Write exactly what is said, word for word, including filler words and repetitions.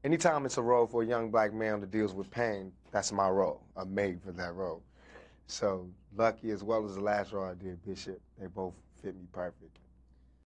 anytime it's a role for a young black man that deals with pain, that's my role. I'm made for that role. So Lucky, as well as the last role I did, Bishop, they both fit me perfect.